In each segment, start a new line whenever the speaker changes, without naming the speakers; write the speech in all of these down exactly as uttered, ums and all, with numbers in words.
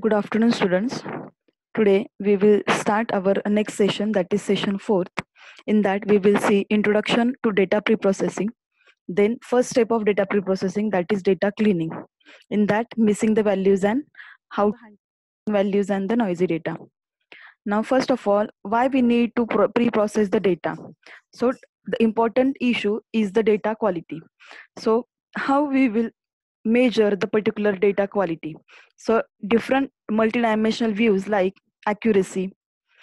Good afternoon, students. Today we will start our next session, that is session fourth. In that we will see introduction to data pre-processing, then first step of data pre-processing, that is data cleaning. In that, missing the values and how to handle values and the noisy data. Now, first of all, why we need to pro- pre-process the data? So the important issue is the data quality. So how we will measure the particular data quality? So different multidimensional views like accuracy,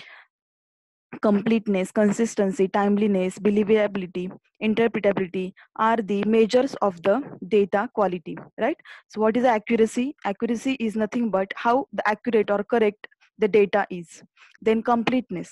completeness, consistency, timeliness, believability, interpretability are the measures of the data quality, right? So what is accuracy? Accuracy is nothing but how the accurate or correct the data is. Then completeness,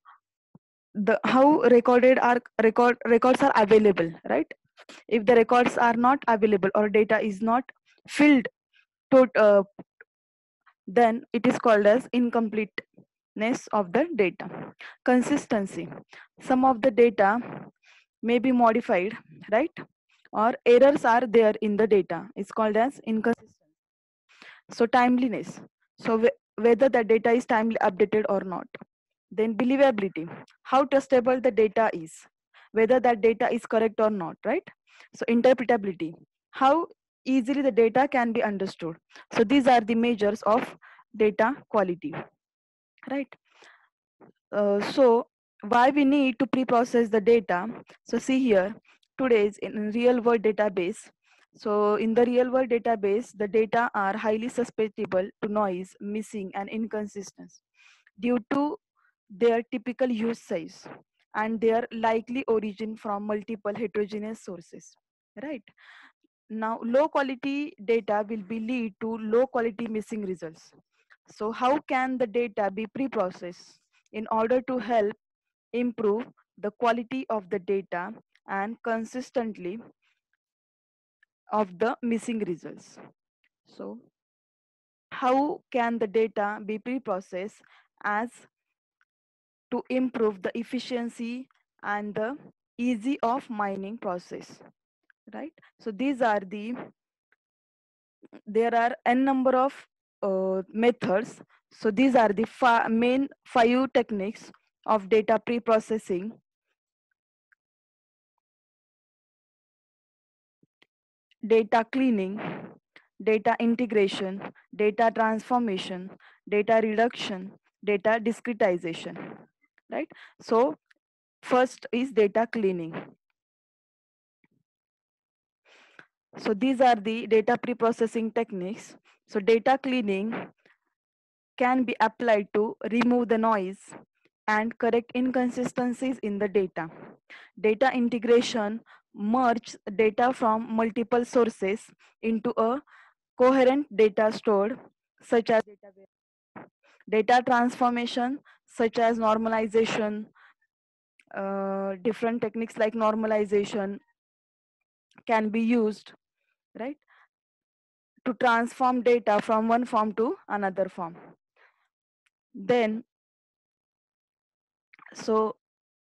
the how recorded are record records are available, right? If the records are not available or data is not filled to, uh, then it is called as incompleteness of the data. Consistency, some of the data may be modified, right? Or errors are there in the data, it's called as inconsistent. So timeliness, so wh- whether the data is timely updated or not. Then believability, how trustable the data is, whether that data is correct or not, right? So interpretability, how easily the data can be understood. So these are the measures of data quality, right? Uh, so why we need to pre-process the data? So see here, today's in real world database. So in the real world database, the data are highly susceptible to noise, missing and inconsistency due to their typical use size and their likely origin from multiple heterogeneous sources, right? Now low quality data will be lead to low quality missing results. So how can the data be pre-processed in order to help improve the quality of the data and consistently of the missing results? So how can the data be pre-processed as to improve the efficiency and the easy of mining process, right? So these are the, there are n number of uh, methods. So these are the fi- main five techniques of data pre-processing: data cleaning, data integration, data transformation, data reduction, data discretization, right? So first is data cleaning. So these are the data pre-processing techniques. So data cleaning can be applied to remove the noise and correct inconsistencies in the data. Data integration merge data from multiple sources into a coherent data stored, such as data, data transformation, such as normalization, uh, different techniques like normalization can be used, right, to transform data from one form to another form. Then, so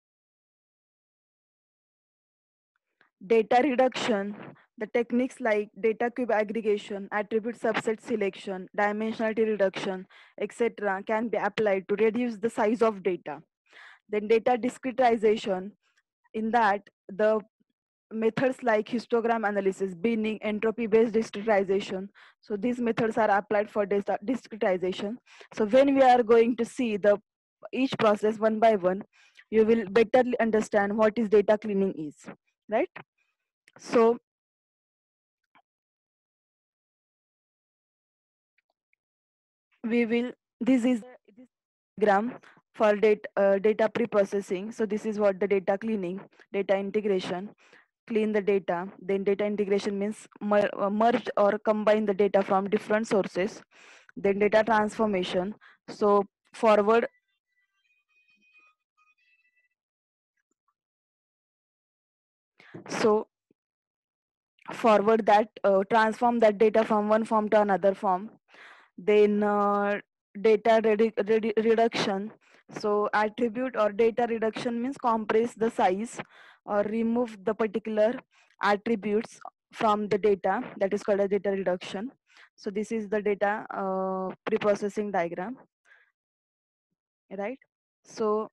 data reduction, the techniques like data cube aggregation, attribute subset selection, dimensionality reduction, et cetera can be applied to reduce the size of data. Then data discretization, in that the methods like histogram analysis, binning, entropy based discretization. So these methods are applied for data discretization. So when we are going to see the each process one by one, you will better understand what is data cleaning is, right? So we will, this is this diagram for data, uh, data pre-processing. So this is what the data cleaning, data integration, clean the data. Then data integration means mer uh, merge or combine the data from different sources. Then data transformation, so forward, so forward that, uh, transform that data from one form to another form. Then uh, data redu redu reduction, so attribute or data reduction means compress the size or remove the particular attributes from the data, that is called as data reduction. So this is the data uh, pre-processing diagram, right? So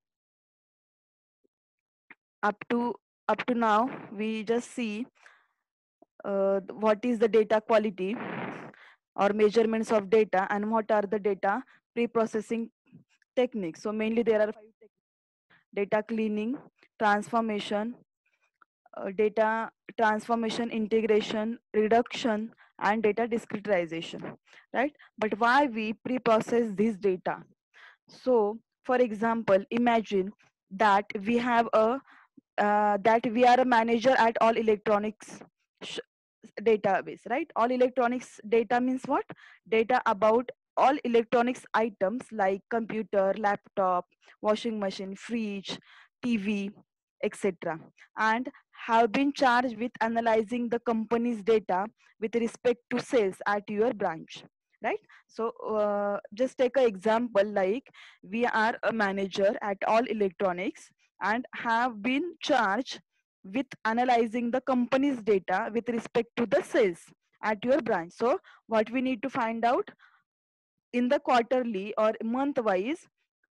up to up to now, we just see uh, what is the data quality or measurements of data and what are the data pre-processing techniques. So mainly there are five techniques: data cleaning, transformation, uh, data transformation, integration, reduction, and data discretization, right? But why we pre-process this data? So for example, imagine that we have a uh, that we are a manager at all electronics sh- database, right? All electronics data means what? Data about all electronics items like computer, laptop, washing machine, fridge, TV, etc., and have been charged with analyzing the company's data with respect to sales at your branch, right? So uh, just take an example, like we are a manager at all electronics and have been charged with analyzing the company's data with respect to the sales at your branch. So what we need to find out in the quarterly or month wise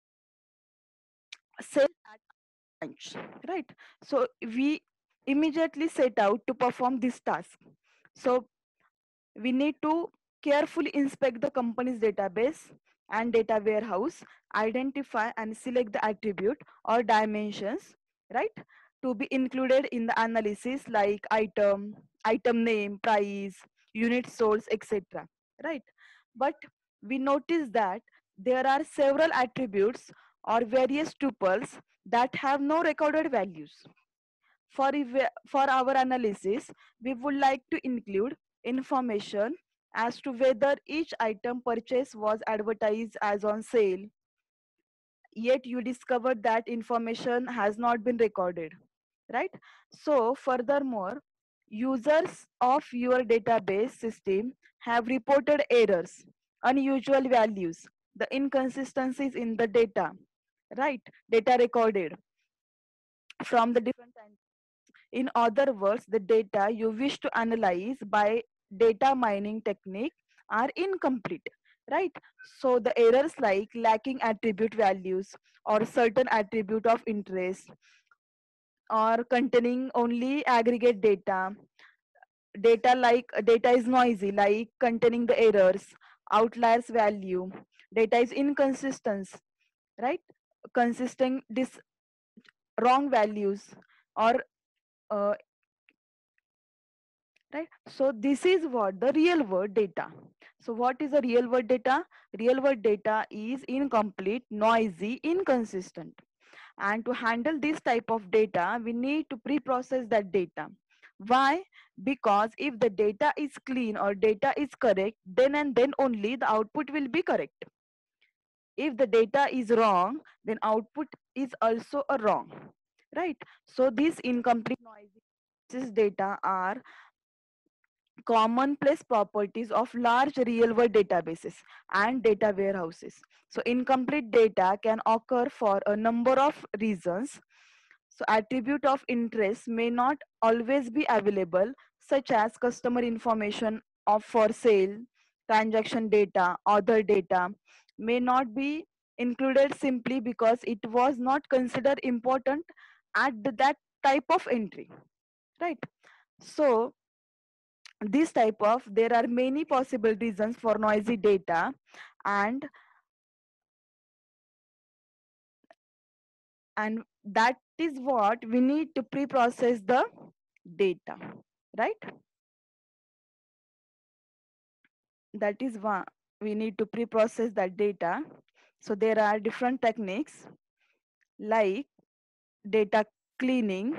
sales at branch, right? So we immediately set out to perform this task. So we need to carefully inspect the company's database and data warehouse, identify and select the attribute or dimensions, right, to be included in the analysis, like item, item name, price, unit sold, et cetera. Right? But we notice that there are several attributes or various tuples that have no recorded values. For, eva- for our analysis, we would like to include information as to whether each item purchased was advertised as on sale, yet you discovered that information has not been recorded, right? So furthermore, users of your database system have reported errors, unusual values, the inconsistencies in the data, right? Data recorded from the different times. In other words, the data you wish to analyze by data mining technique are incomplete, right? So the errors like lacking attribute values or certain attribute of interest or containing only aggregate data, data like data is noisy, like containing the errors, outliers value, data is inconsistent, right? Consisting this wrong values or uh, right. So this is what the real world data. So what is the real world data? Real world data is incomplete, noisy, inconsistent. And to handle this type of data, we need to pre-process that data. Why? Because if the data is clean or data is correct, then and then only the output will be correct. If the data is wrong, then output is also a wrong, right? So these incomplete, noisy data are commonplace properties of large real-world databases and data warehouses. So incomplete data can occur for a number of reasons. So attribute of interest may not always be available, such as customer information of for sale, transaction data, other data may not be included simply because it was not considered important at that type of entry, right? So this type of there are many possible reasons for noisy data, and and that is what we need to pre-process the data, right? That is why we need to pre-process that data. So there are different techniques like data cleaning,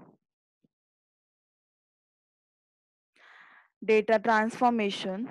data transformation,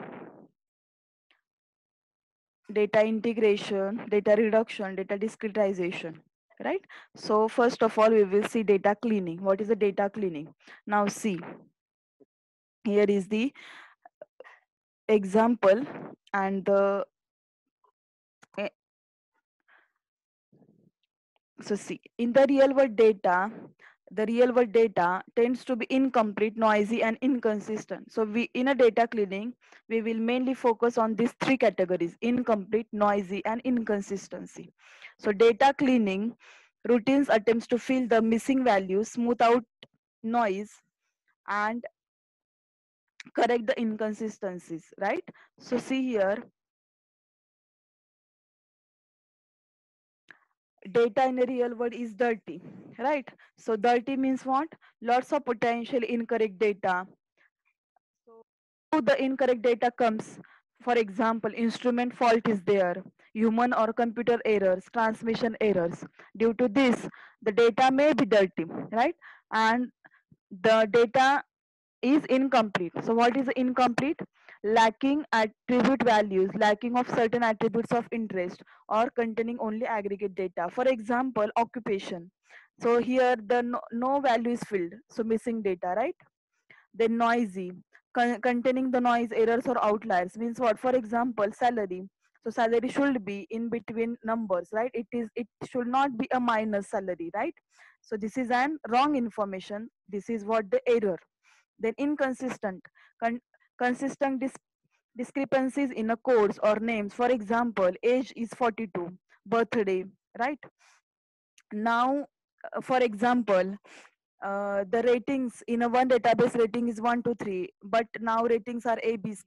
data integration, data reduction, data discretization, right? So first of all, we will see data cleaning. What is the data cleaning? Now see, here is the example and the eh, so see, in the real world data, the real world data tends to be incomplete, noisy, and inconsistent. So we, in a data cleaning, we will mainly focus on these three categories: incomplete, noisy, and inconsistency. So data cleaning routines attempts to fill the missing values, smooth out noise, and correct the inconsistencies, right? So see here, data in the real world is dirty, right? So dirty means what? Lots of potential incorrect data. So how the incorrect data comes? For example, instrument fault is there, human or computer errors, transmission errors. Due to this, the data may be dirty, right? And the data is incomplete. So what is incomplete? Lacking attribute values, lacking of certain attributes of interest, or containing only aggregate data. For example, occupation. So here the no, no value is filled, so missing data, right? Then noisy, con- containing the noise, errors, or outliers means what? For example, salary. So salary should be in between numbers, right? It is. It should not be a minus salary, right? So this is an wrong information. This is what the error. Then inconsistent, con- consistent dis- discrepancies in a codes or names. For example, age is forty-two, birthday, right? Now, uh, for example, uh, the ratings in a one database rating is one to three, but now ratings are A B C.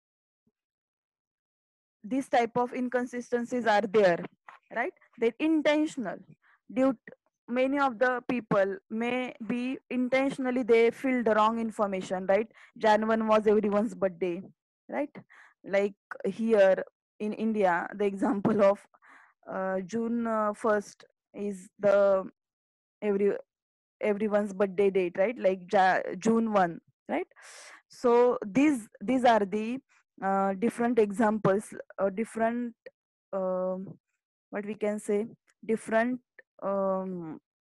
These type of inconsistencies are there, right? They're intentional. Due to many of the people may be intentionally they fill the wrong information, right? January first was everyone's birthday, right? Like here in India, the example of uh, June uh, first is the every everyone's birthday date, right? Like ja- June first, right? So these these are the uh, different examples, uh, different um, what we can say, different um,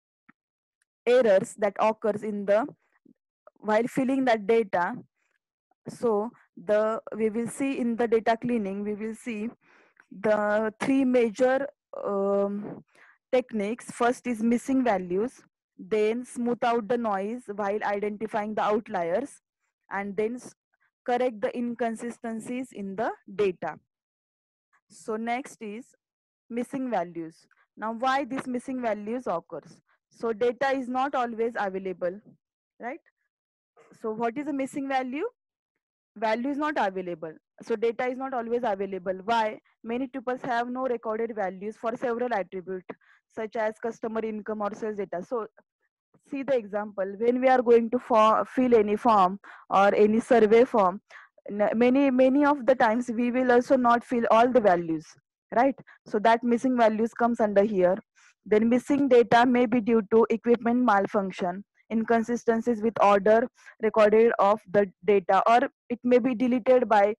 errors that occurs in the while filling that data. So the we will see in the data cleaning, we will see the three major um, techniques. First is missing values, then smooth out the noise while identifying the outliers, and then s- correct the inconsistencies in the data. So next is missing values. Now why this missing values occurs? So data is not always available, right? So what is a missing value? Value is not available. So data is not always available. Why? Many tuples have no recorded values for several attributes such as customer income or sales data. So see the example, when we are going to for, fill any form or any survey form, n- many many of the times we will also not fill all the values, right? So that missing values comes under here. Then missing data may be due to equipment malfunction, inconsistencies with order recorded of the data, or it may be deleted by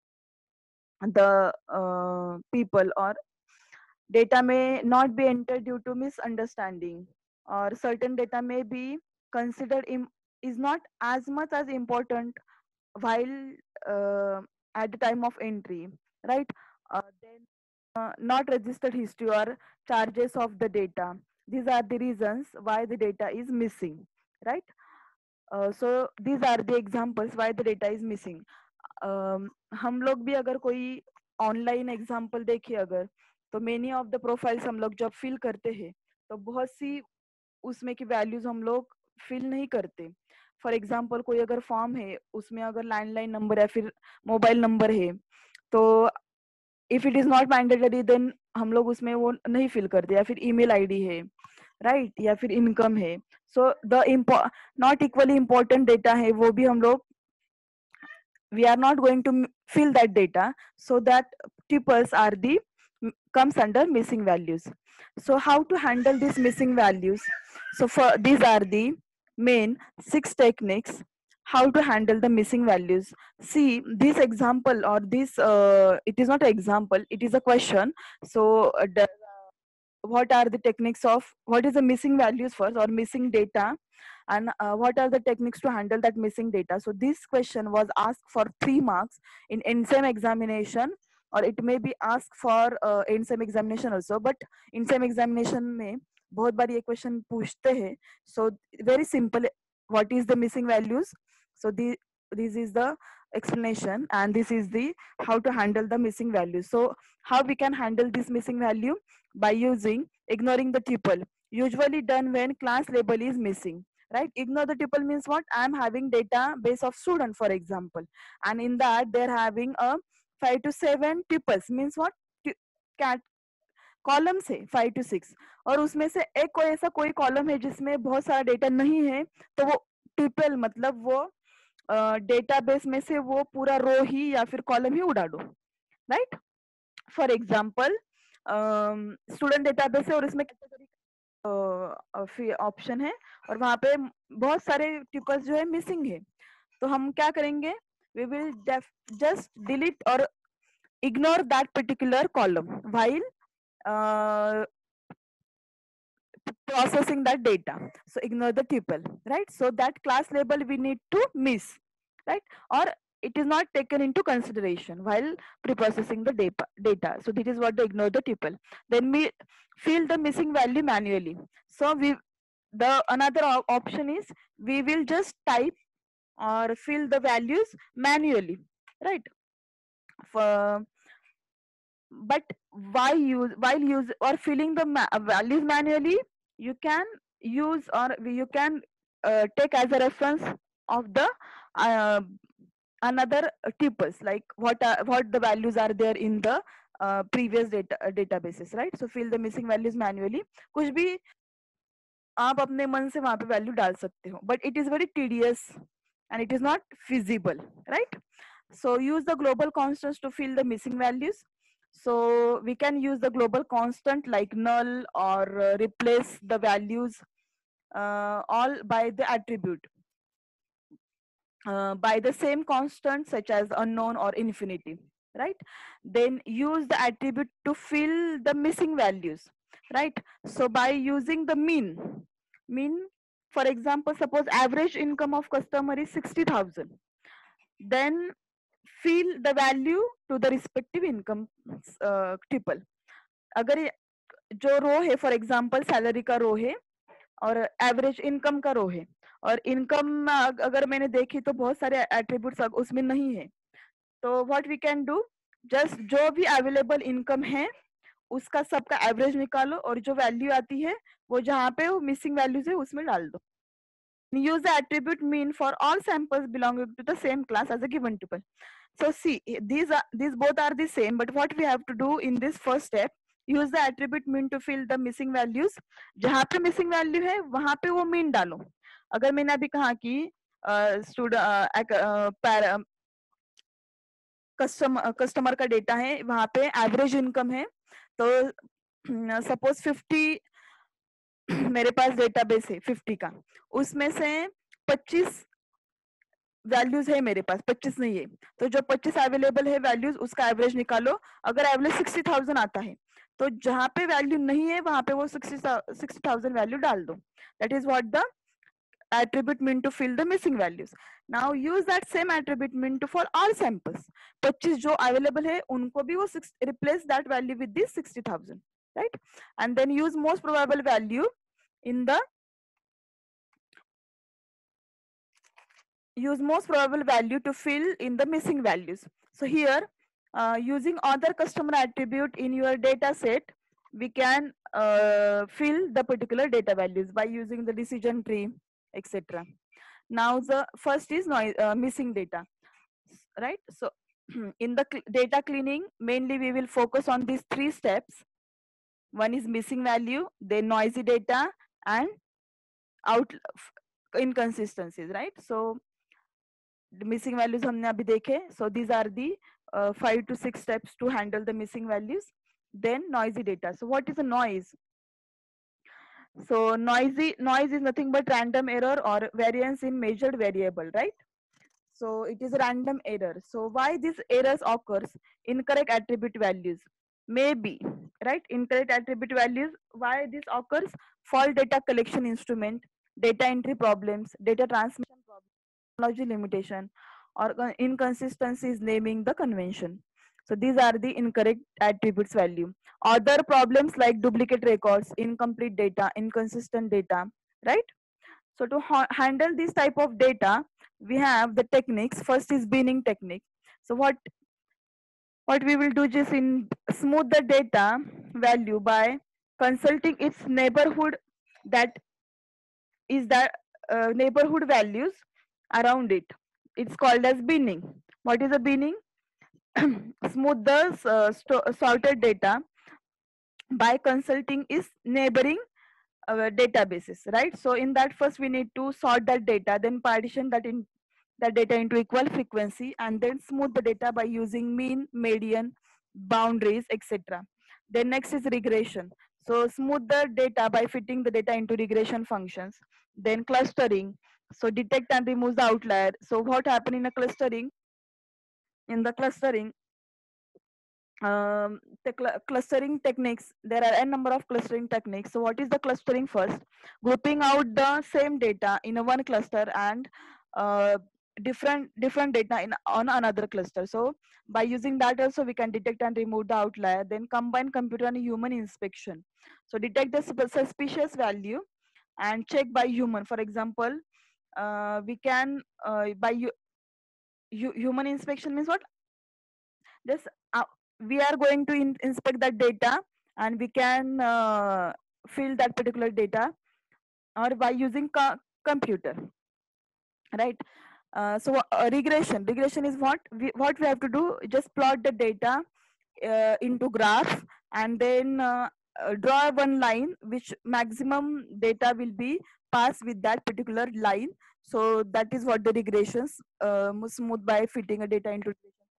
the uh, people, or data may not be entered due to misunderstanding, or certain data may be considered Im- is not as much as important while uh, at the time of entry, right? Uh, then uh, not registered history or charges of the data. These are the reasons why the data is missing, right? Uh, so these are the examples why the data is missing. um, हम लोग भी अगर कोई online example देखें अगर, तो many of the profiles हम लोग जब फिल करते हैं तो बहुत सी उसमें की वैल्यूज हम लोग फिल नहीं करते. फॉर एग्जाम्पल कोई अगर फॉर्म है उसमें अगर लैंडलाइन नंबर या फिर मोबाइल नंबर है, तो if it is not mandatory then हम लोग उसमें वो नहीं फिल करते, या फिर ईमेल आईडी है, राइट right? या फिर इनकम है. So the not equally important data है वो भी हम लोग, we are not going to m- fill that data. So that tuples are the m- comes under missing values. So how to handle these missing values? So for these are the main six techniques how to handle the missing values. See this example, or this uh, it is not an example, it is a question. So uh, the, what are the techniques of what is the missing values first, or missing data, and uh, what are the techniques to handle that missing data. So this question was asked for three marks in NSEM examination, or it may be asked for uh, NSEM examination also, but NSEM examination may बहुत बार ये question पूछते हैं. So very simple, what is the missing values? So the this is the explanation, and this is the how to handle the missing values. So how we can handle this missing value? By using ignoring the tuple, usually done when class label is missing, right? Ignore the tuple means what? I am having database of student, for example, and in that they're having a five to seven tuples, means what? cat columns है five two six, और उसमें से एक कोई ऐसा कोई column है जिसमें बहुत सारा डेटा नहीं है, तो वो ट्रिपल मतलब वो डेटाबेस में से वो पूरा रो ही या फिर कॉलम ही उड़ा दो, right? For example student database है और इसमें कैटेगरी ऑप्शन है और वहां पे बहुत सारे ट्रिपल्स जो है मिसिंग है, तो हम क्या करेंगे? वी विल जस्ट डिलीट और ignore that particular column while uh, processing that data. So ignore the tuple, right? So that class label we need to miss, right? Or it is not taken into consideration while preprocessing the data. data. So this is what the ignore the tuple. Then we fill the missing value manually. So we the another option is we will just type or fill the values manually, right? For but why use while use or filling the ma values manually, you can use or you can uh, take as a reference of the uh, another tuples, like what are, what the values are there in the uh, previous data uh, databases, right? So fill the missing values manually. कुछ भी आप अपने मन से वहां पे value डाल सकते हो, but it is very tedious and it is not feasible, right? So use the global constants to fill the missing values. So we can use the global constant like null or uh, replace the values uh, all by the attribute uh, by the same constant such as unknown or infinity, right? Then use the attribute to fill the missing values, right? So by using the mean, mean for example, suppose average income of customer is sixty thousand, then fill the value to the respective income uh, tuple. अगर जो रो है for example salary का रो है और average income का रो है, और income अगर मैंने देखी तो बहुत सारे एट्रीब्यूट्स उसमें नहीं है, तो what we can do, just जो भी अवेलेबल इनकम है उसका सबका एवरेज निकालो और जो वैल्यू आती है वो जहाँ पे वो मिसिंग वैल्यूज है उसमें डाल दो. Use the attribute mean for all samples belonging to the same class as a given tuple. So see, these are these both are the same, but what we have to do in this first step, use the attribute mean to fill the missing values. जहाँ पे missing value है वहाँ पे वो mean डालो. अगर मैंने अभी कहा कि स्टूडेंट कस्टमर कस्टमर का डेटा है, वहाँ पे एवरेज इनकम है, तो सपोज फिफ्टी मेरे पास डेटाबेस है फिफ्टी का, उसमें से पच्चीस वैल्यूज है मेरे पास, पच्चीस नहीं है, तो जो पच्चीस अवेलेबल है वैल्यूज उसका एवरेज निकालो. अगर एवरेज सिक्सटी थाउजेंड आता है तो जहां पे वैल्यू नहीं है वहां पे वो सिक्सटी सिक्सटी थाउजेंड वैल्यू डाल दो. That is what the attribute mean to fill the missing values. Now use that same attribute mean to for all samples. पच्चीस जो available है उनको भी वो replace that value with this sixty thousand, right? And then use most probable value in the use most probable value to fill in the missing values. So here uh, using other customer attribute in your data set, we can uh, fill the particular data values by using the decision tree, et cetera. Now the first is noise, uh, missing data, right? So in the data cleaning, mainly we will focus on these three steps. One is missing value, then noisy data, and out inconsistencies, right? So the missing values हमने अभी देखे. So these are the uh, five to six steps to handle the missing values. Then noisy data. So what is a noise? So noisy noise is nothing but random error or variance in measured variable, right? So it is a random error. So why these errors occurs? Incorrect attribute values. Maybe, right? Incorrect attribute values. Why this occurs? Fault data collection instrument, data entry problems, data transmission problems, technology limitation, or inconsistencies naming the convention. So these are the incorrect attributes value. Other problems like duplicate records, incomplete data, inconsistent data, right? So to ha handle this type of data, we have the techniques. First is binning technique. So what what we will do is in smooth the data value by consulting its neighborhood, that is the uh, neighborhood values around it. It's called as binning. What is a binning? Smooth the uh, sto- sorted data by consulting its neighboring uh, databases, right? So in that, first we need to sort that data, then partition that in that data into equal frequency, and then smooth the data by using mean, median, boundaries, etc. Then next is regression. So smooth the data by fitting the data into regression functions. Then clustering. So detect and remove the outlier. So what happened in a clustering? In the clustering, um, the cl- clustering techniques, there are a number of clustering techniques. So what is the clustering? First, grouping out the same data in a one cluster and uh, different different data in on another cluster. So by using that also we can detect and remove the outlier. Then combine computer and human inspection. So detect the sus- suspicious value and check by human. For example, uh, we can uh, by hu- hu- human inspection means what? Just uh, we are going to in, inspect that data, and we can uh, fill that particular data or by using co- computer, right? Uh, so uh, regression regression is what we what we have to do, just plot the data uh, into graph, and then uh, uh, draw one line which maximum data will be passed with that particular line. So that is what the regressions uh, smooth by fitting a data into.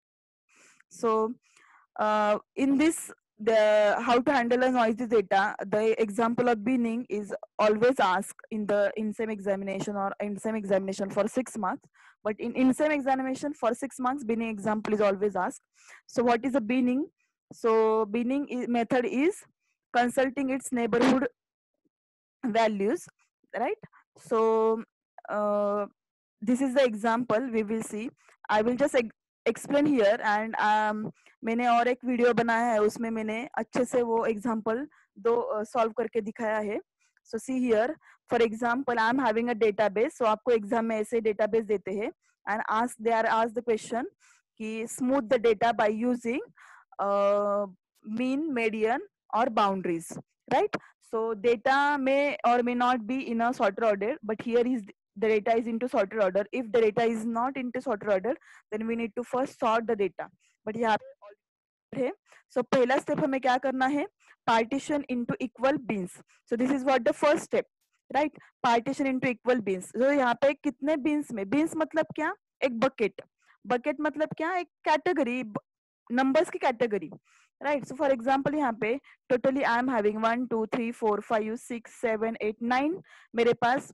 So uh, in this, the how to handle a noisy data, the example of binning is always asked in the INSEM examination or INSEM examination for six marks. But in INSEM examination for six marks, binning example is always asked. So what is a binning? So binning is, method is consulting its neighborhood values, right? So uh, this is the example we will see. I will just explain here, and um, मैंने और एक video बनाया है, उसमें मैंने अच्छे से वो एग्जांपल दो सॉल्व करके दिखाया है. So see here, for example, I am having a database. So आपको एग्जाम में ऐसे database देते हैं and ask they are asked the question कि smooth the data by using uh, mean, median or boundaries, right? So data may or may not be in a sorted order, but here is the data is into sorted order. If the data is not into sorted order, then we need to first sort the data. But यहाँ पे है, so पहला step हमें क्या करना है? Partition into equal bins. So this is what the first step, right? Partition into equal bins. So यहाँ पे कितने bins में? Bins मतलब क्या? एक bucket. Bucket मतलब क्या? एक category, numbers की category. Right. So for example, यहाँ पे totally I am having one, two, three, four, five, six, seven, eight, nine. मेरे पास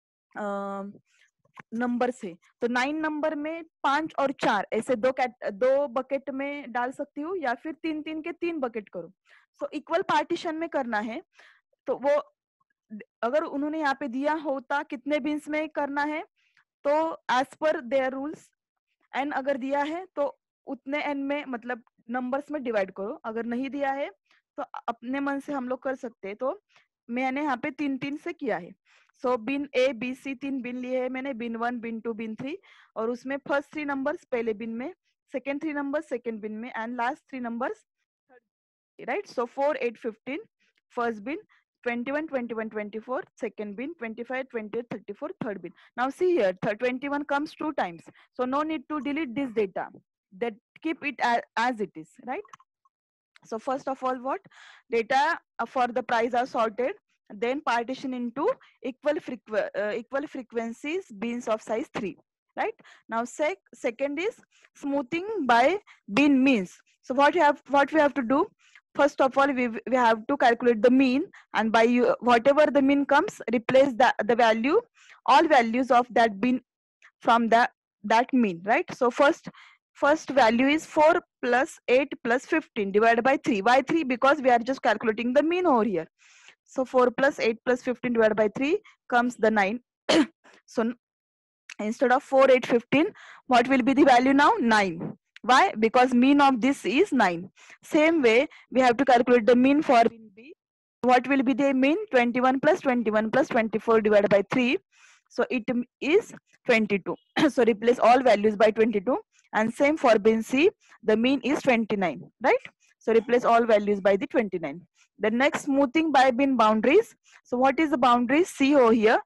नंबर से, तो नाइन नंबर में पांच और चार ऐसे दो कैट दो बकेट में डाल सकती हूँ, या फिर तीन तीन के तीन बकेट करूँ. सो इक्वल पार्टीशन में करना है. तो वो अगर उन्होंने यहाँ पे दिया होता कितने बिन्स में करना है, तो as per their rules N अगर दिया है तो उतने एन में मतलब नंबर्स में डिवाइड करो. अगर नहीं दिया है तो अपने मन से हम लोग कर सकते हैं. तो मैंने यहाँ पे तीन तीन से किया है. सो बिन ए बी सी तीन बिन लिए है मैंने, bin one, bin two, bin three, और उसमें फर्स्ट थ्री नंबर्स पहले बिन में, second three numbers second bin में, and last three numbers right. So four, eight, fifteen first bin, twenty-one, twenty-one, twenty-four second bin, twenty-five, twenty, thirty-four third bin. Now see here, twenty-one comes two times, so no need to delete this data, that keep it as, as it is, right? So first of all, what data for the price are sorted, then partition into equal frequ uh, equal frequencies bins of size three, right? Now sec second is smoothing by bin means. So what you have what we have to do, first of all we, we have to calculate the mean, and by you, whatever the mean comes, replace the the value all values of that bin from the that mean, right? So first first value is four plus eight plus fifteen divided by three. Why three? Because we are just calculating the mean over here. So four plus eight plus fifteen divided by three comes the nine. So instead of four, eight, fifteen, what will be the value now? nine. Why? Because mean of this is nine. Same way, we have to calculate the mean for bin B. What will be the mean? twenty-one plus twenty-one plus twenty-four divided by three. So it is twenty-two. So replace all values by twenty-two. And same for bin C, the mean is twenty-nine, right? So replace all values by the twenty-nine. The next, smoothing by bin boundaries. So what is the boundaries? See over here.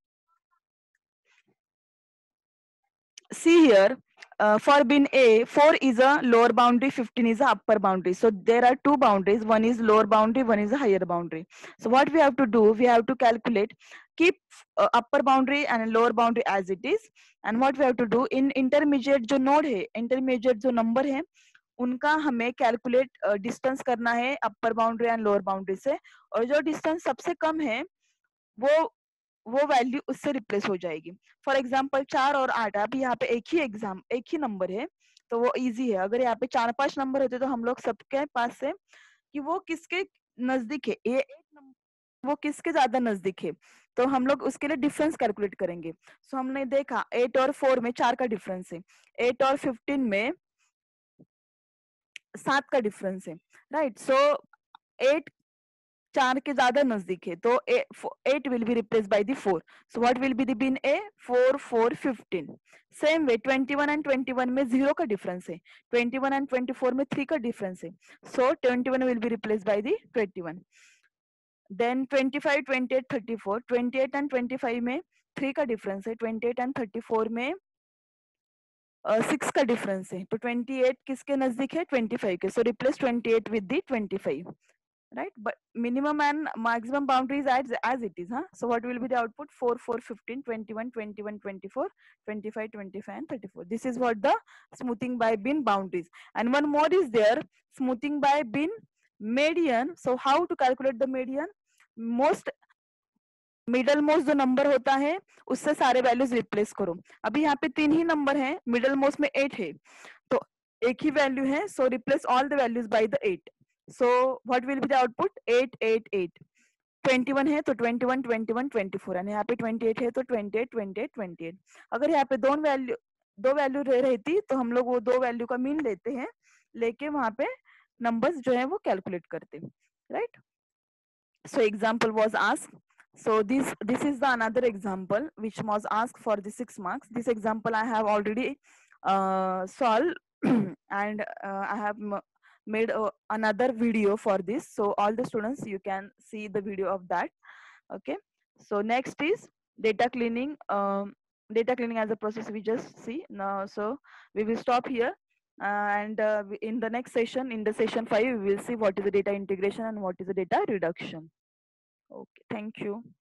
See here, uh, for bin A, four is a lower boundary, fifteen is a upper boundary. So there are two boundaries. One is lower boundary, one is a higher boundary. So what we have to do, we have to calculate, keep uh, upper boundary and lower boundary as it is. And what we have to do, in intermediate जो node है, intermediate जो number है, उनका हमें calculate distance करना है upper boundary and lower boundary से, और जो डिस्टेंस सबसे कम है वो वो वैल्यू उससे रिप्लेस हो जाएगी. फॉर एग्जाम्पल चार और आठ, अभी यहाँ पे एक ही एग्जाम एक ही नंबर है तो वो इजी है. अगर यहाँ पे चार पांच नंबर होते तो हम लोग सबके पास से कि वो किसके नजदीक है, ये एक नंबर वो किसके ज्यादा नजदीक है, तो हम लोग उसके लिए डिफरेंस कैलकुलेट करेंगे. सो so, हमने देखा एट और फोर में चार का डिफरेंस है, एट और फिफ्टीन में सात का डिफरेंस है, राइट. सो एट चार के ज्यादा नजदीक है तो eight will be replace by the four. So what will be the bin A? Four four fifteen. Same way twenty one and twenty one में जीरो का डिफरेंस है, twenty one and twenty four में three का difference है. So twenty one will be replace by the twenty one. Then twenty five, twenty eight, thirty four, twenty eight and twenty five में three का difference है, twenty eight and thirty four में six uh, का difference है. तो twenty eight किसके नजदीक है? ट्वेंटी फाइव के. So replace twenty eight with the twenty five, right? But minimum and maximum boundaries as, as it is, huh? So what will be the output? four, four, fifteen, twenty-one, twenty-one, twenty-four, twenty-five, twenty-five and thirty-four. This is what the smoothing by bin boundaries. And one more is there, smoothing by bin median. So how to calculate the median? Most middle most जो number होता है उससे सारे values replace करो. अभी यहाँ पे तीन ही नंबर है, मिडल मोस्ट में एट है तो एक ही वैल्यू है. So replace all the values by the eight. So what will be the output? eight, eight, eight. twenty-one है तो twenty-one, twenty-one, twenty-four, और यहाँ पे twenty-eight है तो twenty-eight, twenty-eight, twenty-eight. अगर यहाँ पे दो वैल्यू दो वैल्यू रह रही थी तो हम लोग वो दो वैल्यू का मीन लेते हैं, लेके वहां पे नंबर्स जो है वो कैलकुलेट करते हैं, right. So example was asked. So this this is the another example which was asked for the six marks. This example I have already uh, solved and uh, I have made uh, another video for this, so all the students you can see the video of that. Okay, so next is data cleaning. Um, data cleaning as a process we just see now, so we will stop here uh, and uh, in the next session, in the session five, we will see what is the data integration and what is the data reduction. Okay, thank you.